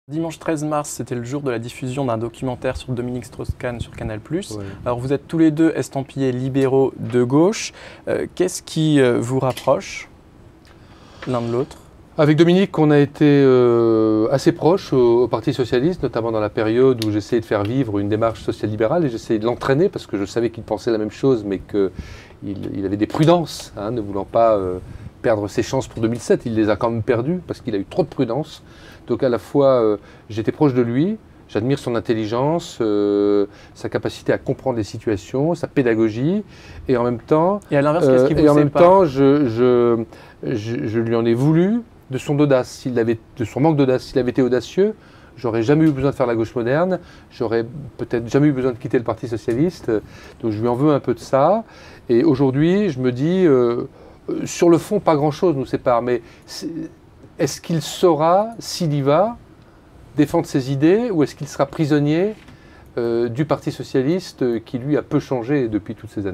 Dimanche 13 mars, c'était le jour de la diffusion d'un documentaire sur Dominique Strauss-Kahn sur Canal+. Ouais. Alors vous êtes tous les deux estampillés libéraux de gauche. Qu'est-ce qui vous rapproche l'un de l'autre? Avec Dominique, on a été assez proches au Parti Socialiste, notamment dans la période où j'essayais de faire vivre une démarche social-libérale et j'essayais de l'entraîner parce que je savais qu'il pensait la même chose, mais qu'il avait des prudences, ne voulant pas perdre ses chances pour 2007. Il les a quand même perdues parce qu'il a eu trop de prudence. Donc à la fois, j'étais proche de lui, j'admire son intelligence, sa capacité à comprendre les situations, sa pédagogie, et en même temps, et à l'inverse, qu'est-ce qui vous sépare? Je lui en ai voulu de son audace, de son manque d'audace. S'il avait été audacieux, j'aurais jamais eu besoin de faire la gauche moderne, j'aurais peut-être jamais eu besoin de quitter le Parti Socialiste. Donc je lui en veux un peu de ça. Et aujourd'hui, je me dis, sur le fond, pas grand-chose nous sépare, mais est-ce qu'il saura, s'il y va, défendre ses idées, ou est-ce qu'il sera prisonnier du Parti Socialiste qui, lui, a peu changé depuis toutes ces années ?